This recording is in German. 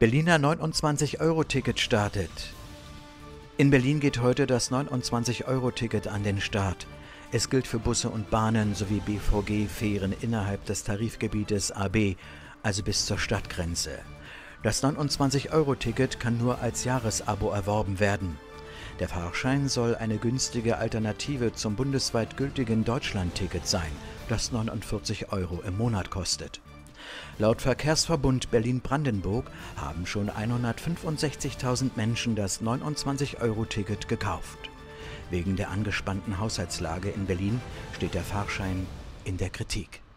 Berliner 29-Euro-Ticket startet. In Berlin geht heute das 29-Euro-Ticket an den Start. Es gilt für Busse und Bahnen sowie BVG-Fähren innerhalb des Tarifgebietes AB, also bis zur Stadtgrenze. Das 29-Euro-Ticket kann nur als Jahresabo erworben werden. Der Fahrschein soll eine günstige Alternative zum bundesweit gültigen Deutschland-Ticket sein, das 49 Euro im Monat kostet. Laut Verkehrsverbund Berlin-Brandenburg haben schon 165.000 Menschen das 29-Euro-Ticket gekauft. Wegen der angespannten Haushaltslage in Berlin steht der Fahrschein in der Kritik.